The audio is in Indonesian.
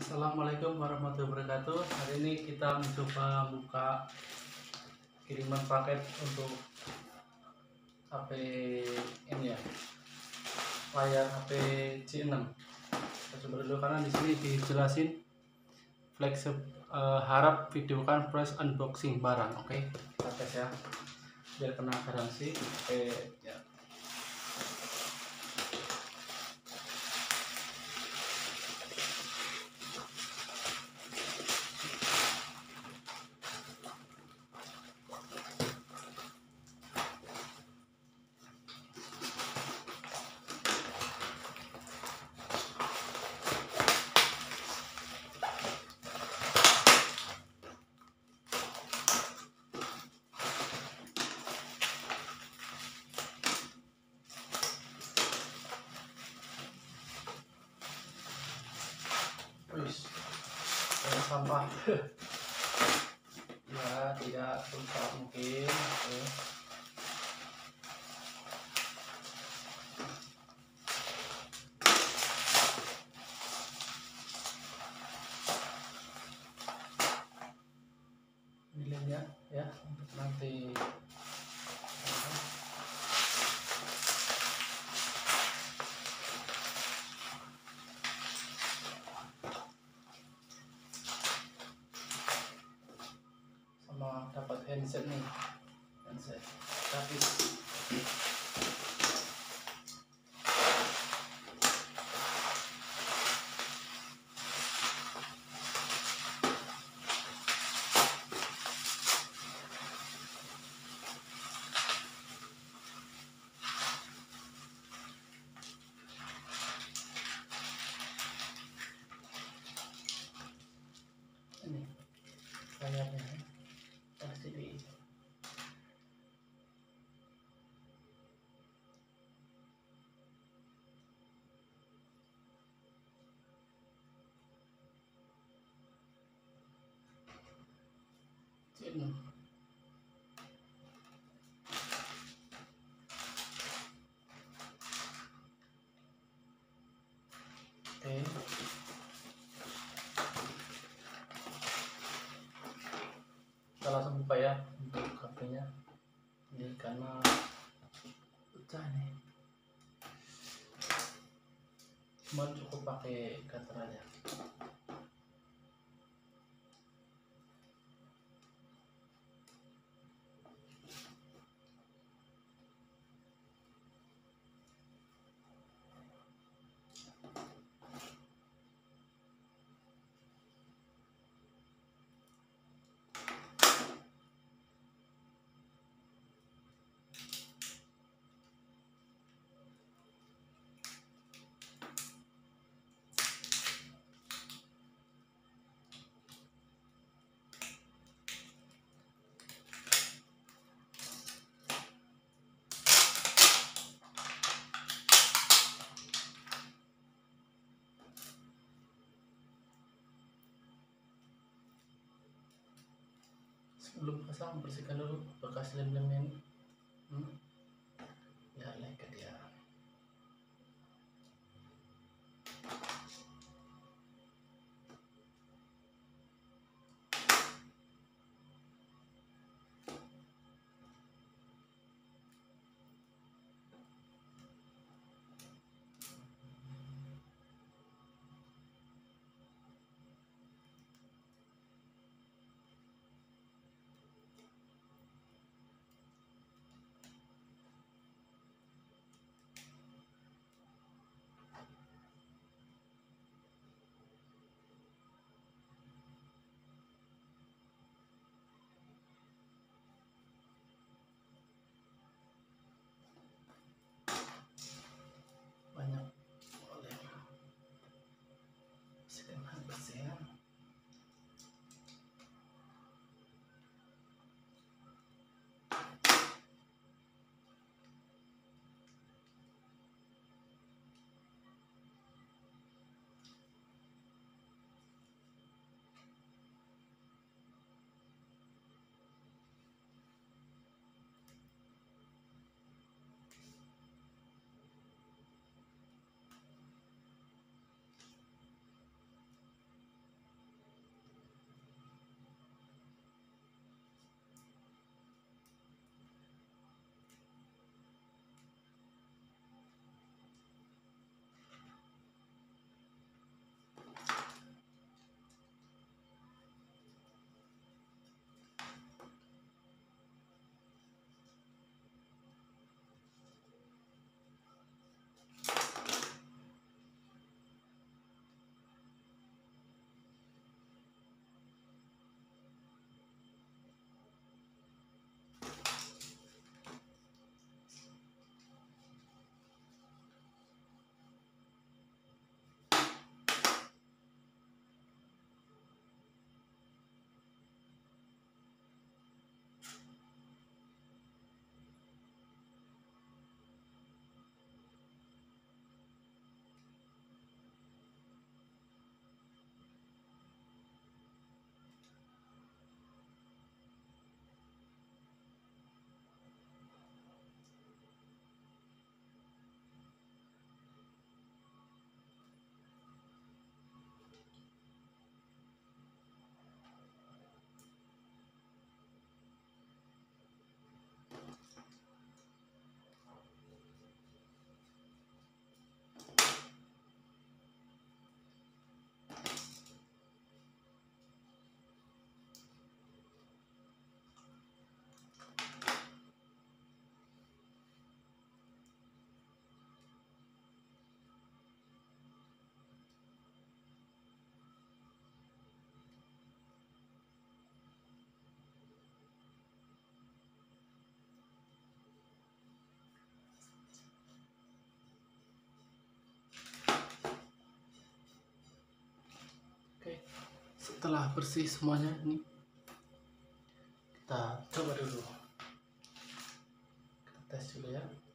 Assalamualaikum warahmatullahi wabarakatuh. Hari ini kita mencoba buka kiriman paket untuk HP ini ya, layar HP C6. Kita coba dulu karena di sini dijelasin flagship, harap videokan press unboxing barang. Oke, kita tes ya biar kena garansi. Oke ya. Wis, sampah. Ya, tidak rusak mungkin. Oke. Nilainya ya untuk nanti. Sama dapat handset nih, handset gratis. Ini layarnya LCD. C6. Oke. Kita langsung buka ya untuk HP-nya. Ini karena pecah nih. Cuma cukup pakai cutter aja. Sebelum pasang bersihkan dulu bekas lem-lemnya ini. Ya, lengket ya. Setelah bersih semuanya ini, kita coba dulu, kita tes dulu ya.